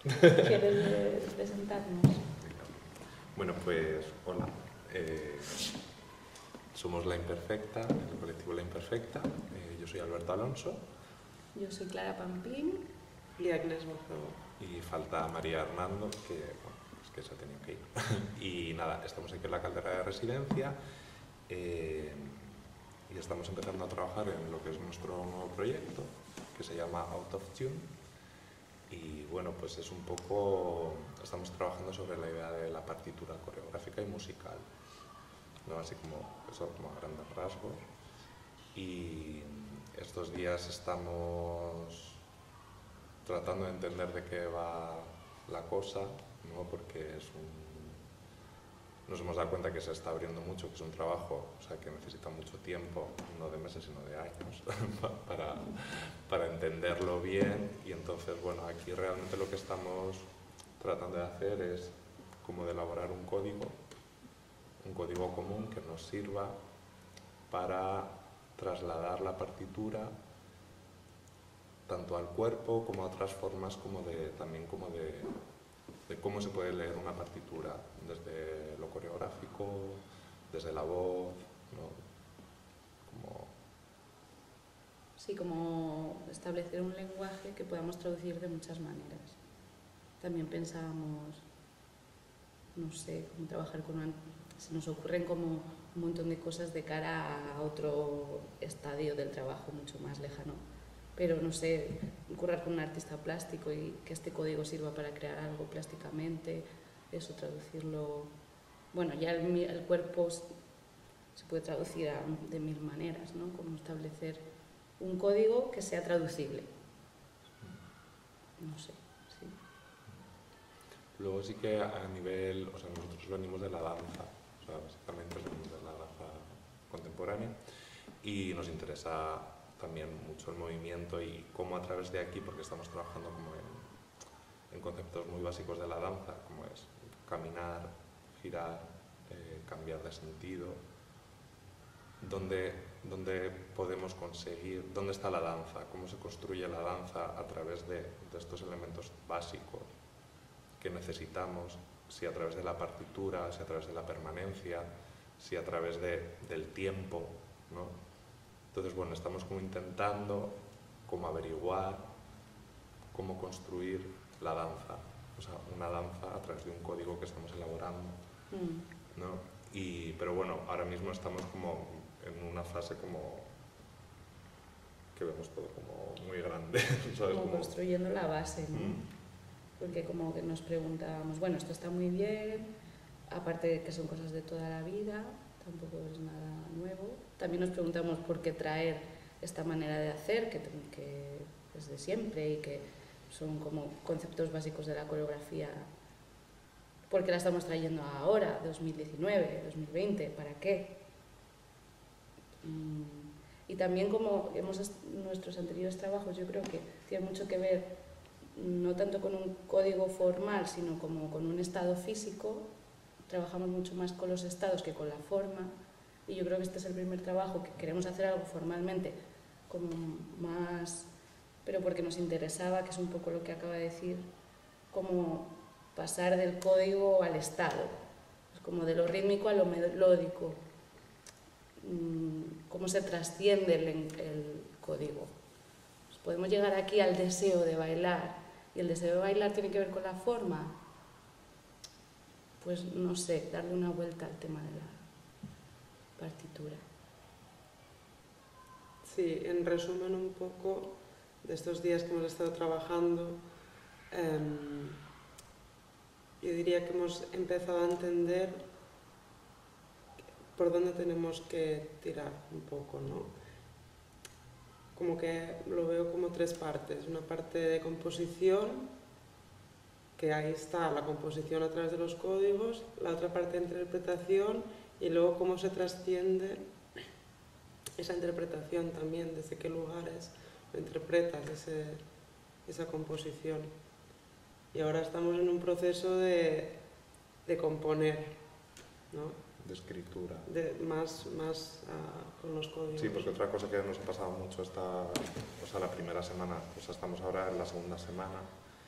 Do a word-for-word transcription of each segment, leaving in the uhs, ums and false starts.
¿Quieres presentarnos? Bueno, pues hola. Eh, somos La Imperfecta, el colectivo La Imperfecta. Eh, yo soy Alberto Alonso. Yo soy Clara Pampín. Y Agnes Bozo. Y falta María Hernando, que, bueno, es que se ha tenido que ir. Y nada, estamos aquí en la Caldera de Residencia eh, y estamos empezando a trabajar en lo que es nuestro nuevo proyecto, que se llama Out of Tune. Y bueno, pues es un poco, estamos trabajando sobre la idea de la partitura coreográfica y musical, ¿no? Así como eso, como a grandes rasgos. Y estos días estamos tratando de entender de qué va la cosa, ¿no? Porque es un, nos hemos dado cuenta que se está abriendo mucho, que es un trabajo, o sea, que necesita mucho tiempo, no de meses sino de años, para, para entenderlo bien. Y entonces, bueno, aquí realmente lo que estamos tratando de hacer es como de elaborar un código, un código común que nos sirva para trasladar la partitura tanto al cuerpo como a otras formas, como de, también como de, de cómo se puede leer una partitura desde lo coreográfico, desde la voz, ¿no? Como... Sí, como establecer un lenguaje que podamos traducir de muchas maneras. También pensábamos, no sé, cómo trabajar con una... Se nos ocurren como un montón de cosas de cara a otro estadio del trabajo mucho más lejano. Pero no sé, currar con un artista plástico y que este código sirva para crear algo plásticamente, eso traducirlo... Bueno, ya el, el cuerpo se puede traducir a, de mil maneras, ¿no? Como establecer un código que sea traducible. No sé, sí. Luego sí que a nivel, o sea, nosotros venimos de la danza, o sea, básicamente venimos de la danza contemporánea y nos interesa también mucho el movimiento y cómo a través de aquí, porque estamos trabajando como en, en conceptos muy básicos de la danza, como es caminar, girar, eh, cambiar de sentido, ¿dónde, dónde podemos conseguir, dónde está la danza, cómo se construye la danza a través de, de estos elementos básicos que necesitamos, si a través de la partitura, si a través de la permanencia, si a través de, del tiempo, ¿no? Entonces, bueno, estamos como intentando como averiguar cómo construir la danza, o sea, una danza a través de un código que estamos elaborando, Mm. ¿no? Y, pero bueno, ahora mismo estamos como en una fase como que vemos todo como muy grande, ¿sabes? Como Como... construyendo la base, ¿no? Mm. Porque como que nos preguntábamos, bueno, esto está muy bien, aparte de que son cosas de toda la vida, tampoco es nada nuevo. También nos preguntamos por qué traer esta manera de hacer, que, que es de siempre y que son como conceptos básicos de la coreografía. ¿Por qué la estamos trayendo ahora, dos mil diecinueve, dos mil veinte? ¿Para qué? Y también como hemos nuestros anteriores trabajos, yo creo que tiene mucho que ver no tanto con un código formal, sino como con un estado físico. Trabajamos mucho más con los estados que con la forma, y yo creo que este es el primer trabajo que queremos hacer algo formalmente, como más, pero porque nos interesaba, que es un poco lo que acaba de decir, como pasar del código al estado, pues como de lo rítmico a lo melódico, cómo se trasciende el, el código. Pues podemos llegar aquí al deseo de bailar, y el deseo de bailar tiene que ver con la forma. Pues no sé, darle una vuelta al tema de la partitura. Sí, en resumen un poco de estos días que hemos estado trabajando, eh, yo diría que hemos empezado a entender por dónde tenemos que tirar un poco, ¿no? Como que lo veo como tres partes. Una parte de composición, que ahí está la composición a través de los códigos, la otra parte de interpretación y luego cómo se trasciende esa interpretación también, desde qué lugares lo interpretas, ese, esa composición. Y ahora estamos en un proceso de, de componer, ¿no? De escritura. De, más más uh, con los códigos. Sí, porque otra cosa que nos ha pasado mucho esta, o sea, la primera semana, o sea, estamos ahora en la segunda semana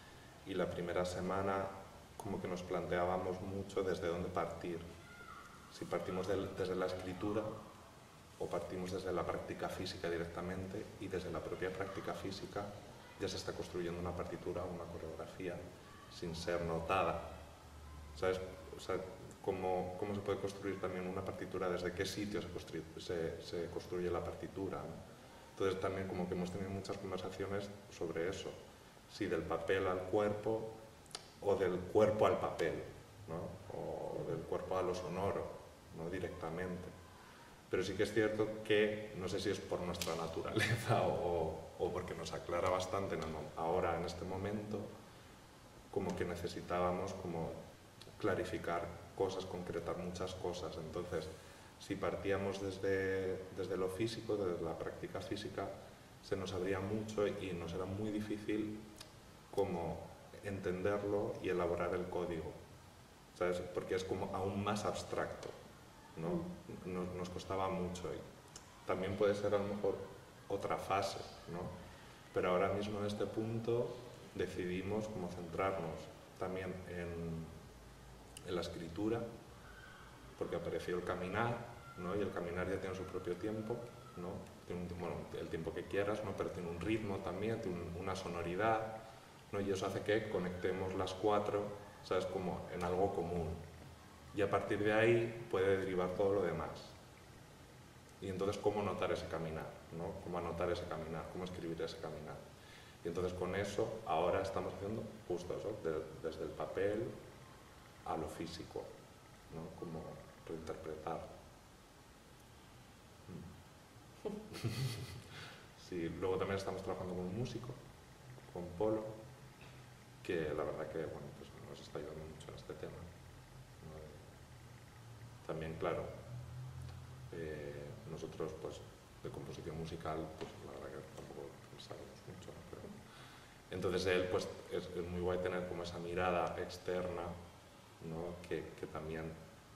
y la primera semana como que nos planteábamos mucho desde dónde partir. Si partimos del, desde la escritura o partimos desde la práctica física directamente, y desde la propia práctica física ya se está construyendo una partitura o una coreografía sin ser notada. ¿Sabes? O sea, ¿cómo, cómo se puede construir también una partitura? ¿Desde qué sitio se construye, se, se construye la partitura, ¿no? Entonces también como que hemos tenido muchas conversaciones sobre eso. Si del papel al cuerpo o del cuerpo al papel, ¿no? O del cuerpo a lo sonoro, no directamente. Pero sí que es cierto que, no sé si es por nuestra naturaleza o, o porque nos aclara bastante en el, ahora, en este momento, como que necesitábamos como clarificar cosas, concretar muchas cosas. Entonces, si partíamos desde, desde lo físico, desde la práctica física, se nos abría mucho y nos era muy difícil como entenderlo y elaborar el código, ¿sabes? Porque es como aún más abstracto, ¿no? Nos, nos costaba mucho. Y también puede ser a lo mejor otra fase, ¿no? Pero ahora mismo en este punto decidimos como centrarnos también en, en la escritura, porque apareció el caminar, ¿no? Y el caminar ya tiene su propio tiempo, ¿no? Tiene un, bueno, el tiempo que quieras, ¿no? Pero tiene un ritmo también, tiene un, una sonoridad, ¿no? Y eso hace que conectemos las cuatro, ¿sabes? Como en algo común. Y a partir de ahí puede derivar todo lo demás. Y entonces, ¿cómo notar ese caminar, ¿no? ¿Cómo anotar ese caminar? ¿Cómo escribir ese caminar? Y entonces con eso ahora estamos haciendo justo eso, de, desde el papel a lo físico, ¿no? Como reinterpretar. Sí, luego también estamos trabajando con un músico, con Polo, que la verdad que bueno, pues nos está ayudando mucho en este tema, ¿no? También, claro, eh, nosotros pues de composición musical, pues la verdad que tampoco sabemos mucho, ¿no? Pero, entonces él pues es, es muy guay tener como esa mirada externa, ¿no? que, que también,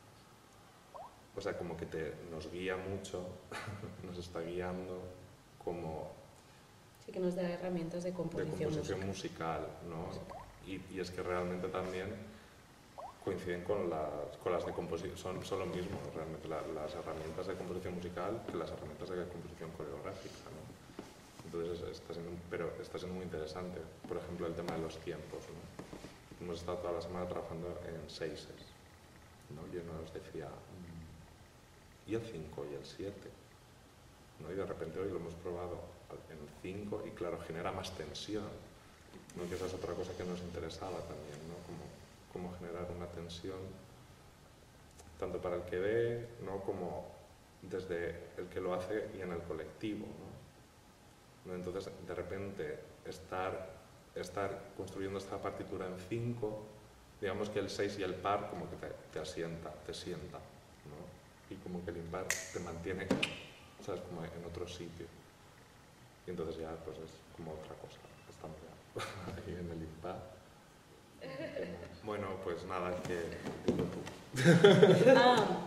o sea, como que te, nos guía mucho, nos está guiando como... Sí, que nos da herramientas de composición, de composición musical, musical, ¿no? Y, y es que realmente también coinciden con las, con las de composición, son, son lo mismo realmente la, las herramientas de composición musical que las herramientas de composición coreográfica, ¿no? Entonces está siendo, pero está siendo muy interesante, por ejemplo el tema de los tiempos, ¿no? Hemos estado toda la semana trabajando en seises, ¿no? Y uno nos decía, ¿y el cinco y el siete? ¿No? Y de repente hoy lo hemos probado en cinco y claro, genera más tensión, ¿no? Que esa es otra cosa que nos interesaba también, ¿no? Como, cómo generar una tensión tanto para el que ve, ¿no? Como desde el que lo hace y en el colectivo, ¿no? Entonces, de repente, estar, estar construyendo esta partitura en cinco, digamos que el seis y el par como que te, te asienta, te sienta, ¿no? Y como que el impar te mantiene, ¿sabes? Como en otro sitio. Y entonces ya pues es como otra cosa, estamos ya ahí en el impar. Bueno, pues nada, que dilo tú. Ah,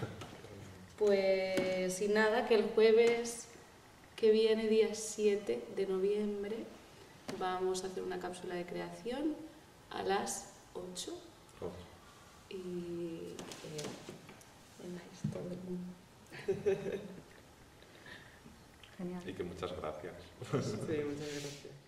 pues y nada, que el jueves que viene, día siete de noviembre, vamos a hacer una cápsula de creación a las ocho. Oh. Y eh, vengáis todo el mundo. Genial. Y que muchas gracias. Sí, muchas gracias.